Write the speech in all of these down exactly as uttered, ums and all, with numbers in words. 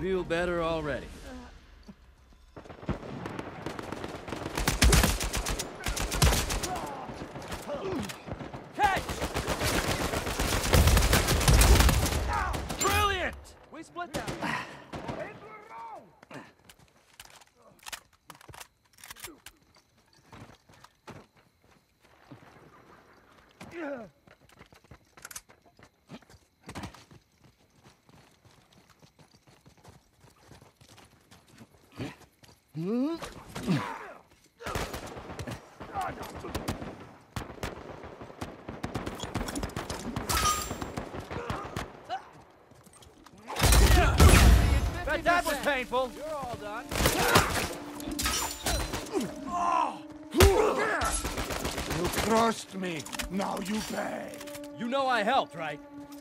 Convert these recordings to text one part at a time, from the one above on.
Feel better already. Catch! Brilliant! We split that. But that was painful. You're all done. You crushed me. Now you pay. You know I helped, right?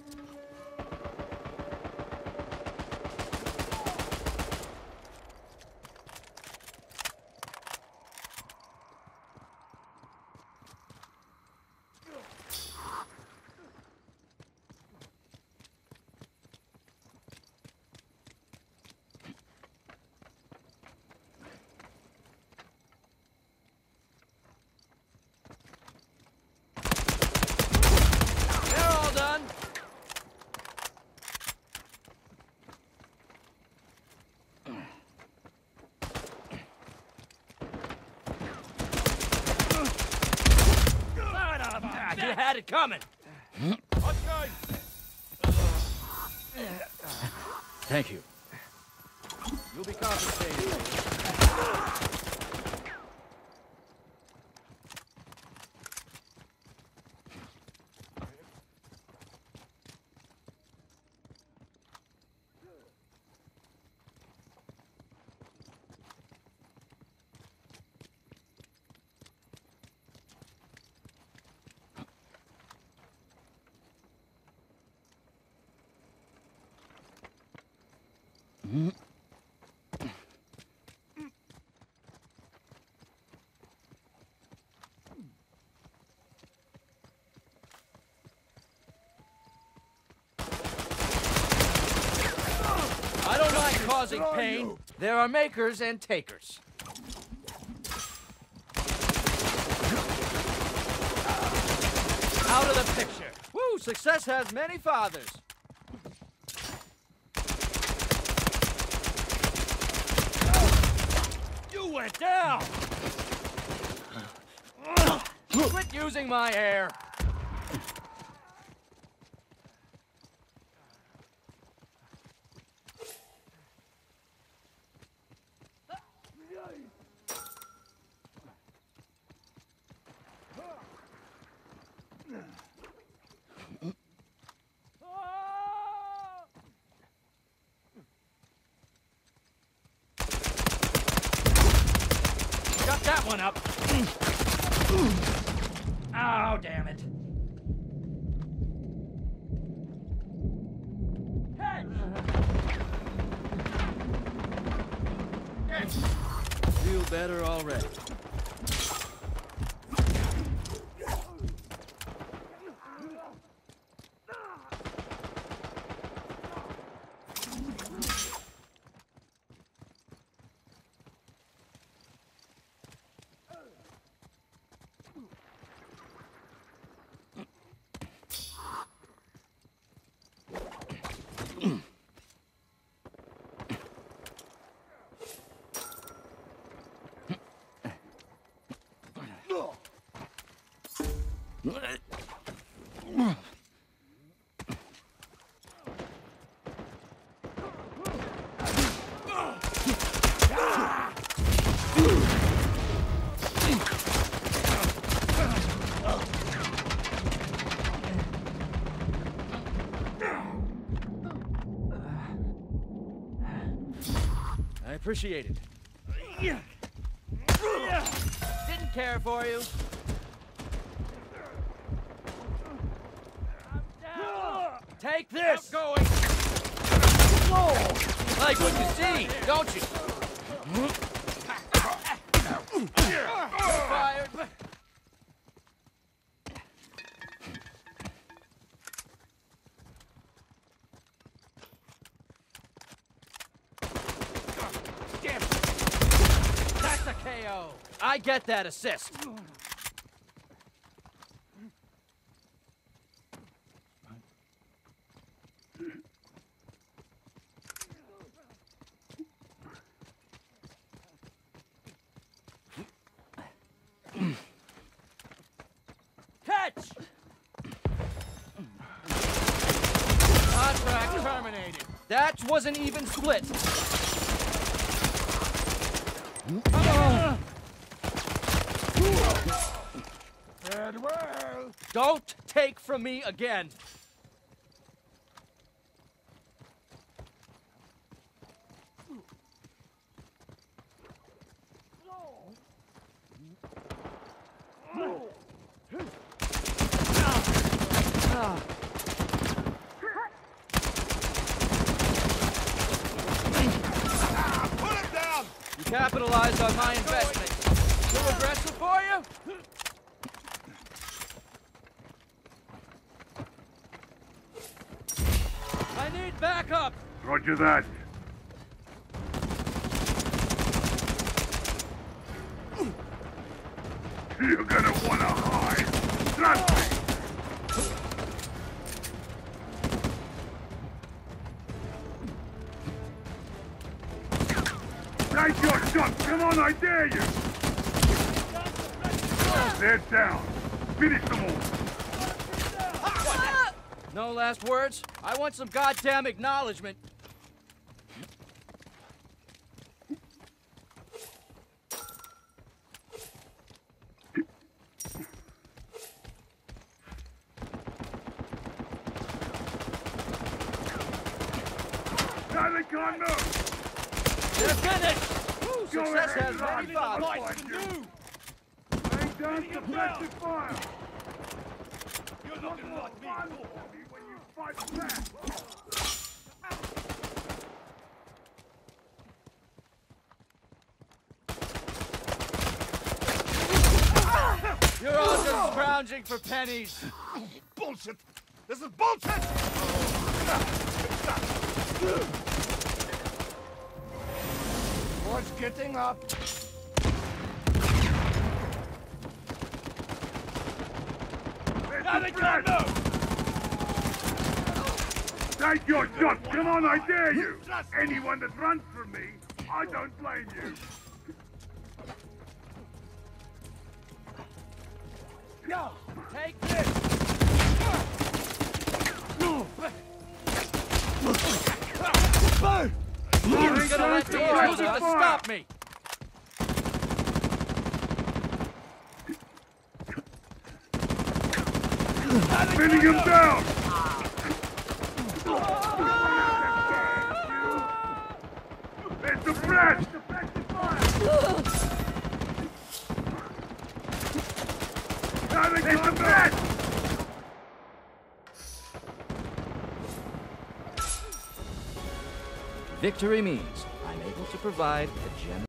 They're all done. Son of a... You had it coming. Okay. Thank you. You'll be compensated. I don't mind causing pain. There are makers and takers. Out of the picture. Woo! Success has many fathers. You went down! Quit using my air! Got that one up. Oh, damn it. Feel better already. I appreciate it. Didn't care for you. Take this! I'm going! Whoa! Like what you see, don't you? Fired! Oh, I get that assist. Catch! Contract terminated. That was an even split. Farewell. Don't take from me again. Put him down! You capitalized on my investment. Too aggressive for you? I need backup. Roger that. You're gonna wanna hide. Trust me. Take your shot! Come on, I dare you! They're down. Finish them all. No last words? I want some goddamn acknowledgement. Now they can't move! They're finished! Woo, Go success ahead, has Ron. many fathers. I'll find you. Lay down suppressive fire! You're not gonna like me. When you fight back! You're all just scrounging for pennies. Bullshit. This is bullshit. What's getting up? Now they can't move! Take your shot! Come on, I dare you! Anyone that runs from me, I don't blame you! Go! Take this! You ain't gonna let me use it to stop me! Pinning him down! There's the flash! Now they get the flash! Victory means I'm able to provide a generous